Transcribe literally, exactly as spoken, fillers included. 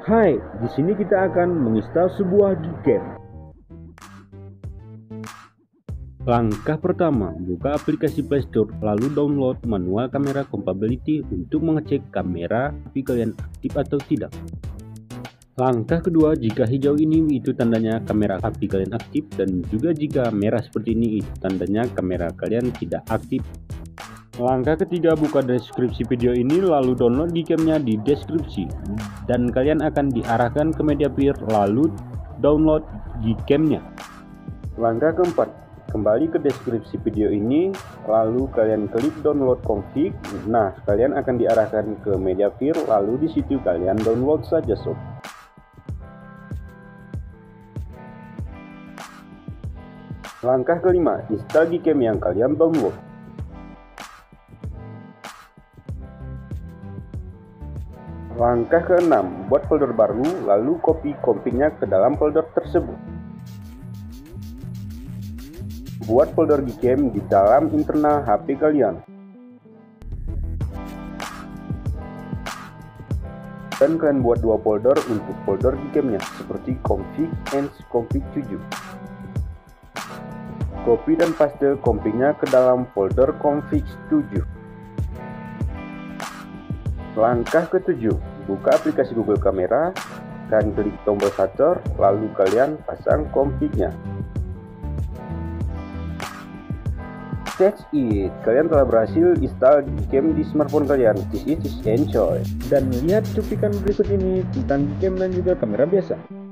Hai, di sini kita akan menginstal sebuah Gcam. Langkah pertama, buka aplikasi Play Store, lalu download manual kamera compatibility untuk mengecek kamera H P kalian aktif atau tidak. Langkah kedua, jika hijau ini itu tandanya kamera H P kalian aktif, dan juga jika merah seperti ini itu tandanya kamera kalian tidak aktif. Langkah ketiga, buka deskripsi video ini lalu download Gcam-nya di deskripsi dan kalian akan diarahkan ke media player lalu download Gcam-nya. Langkah keempat, kembali ke deskripsi video ini lalu kalian klik download config. Nah, kalian akan diarahkan ke media player lalu di situ kalian download saja sob. Langkah kelima, install Gcam yang kalian download. Langkah keenam, buat folder baru lalu copy config-nya ke dalam folder tersebut. Buat folder Gcam di dalam internal H P kalian. Dan kalian buat dua folder untuk folder Gcam-nya seperti config and config tujuh. Copy dan paste config-nya ke dalam folder config tujuh. Langkah ketujuh, buka aplikasi Google Kamera dan klik tombol shutter lalu kalian pasang config-nya. That's it, kalian telah berhasil install Gcam di smartphone kalian. This is enjoy. Dan lihat cuplikan berikut ini tentang Gcam dan juga kamera biasa.